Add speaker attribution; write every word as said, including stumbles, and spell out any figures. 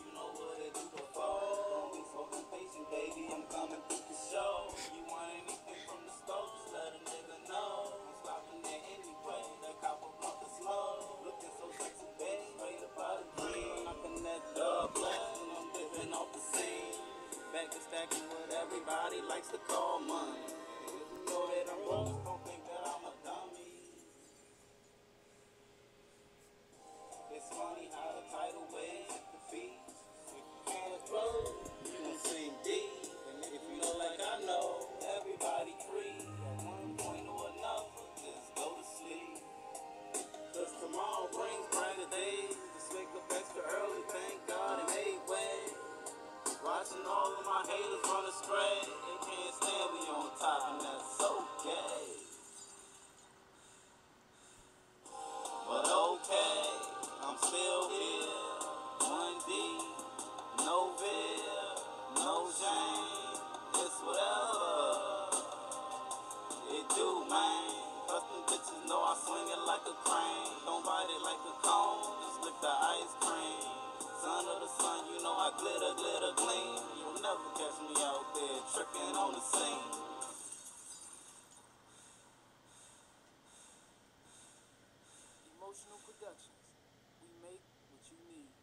Speaker 1: you know what it do before. Don't be so impatient, baby, I'm coming through the show. You want anything from the store, just let a nigga know. I'm stopping there anyway, that copper blunt is slow. Looking so sexy, baby, straight up out of dream. I connect love blessing, I'm living off the scene. Back to stacking what everybody likes to call money. If you know that I'm broke, don't think that I'm a dummy. It's funny how the tidal waves hit the feet. If you can't throw, you gon' sink deep. And if you know like I know, everybody free. At one point or another, just go to sleep. Cause tomorrow brings brighter days. Just wake up extra early, thank God it made way. Watching all of my haters run astray. They can't stand me on top, and that's okay. But okay, I'm still here. one D, no Viv, no Jane. It's whatever it do, man. Custom bitches know I swing it like a crane. Don't bite it like a cone, just lick the ice cream. Son of the sun, you know I glitter, glitter, gleam. You'll never catch me out there tricking on the scene.
Speaker 2: Emotional Productions. We make what you need.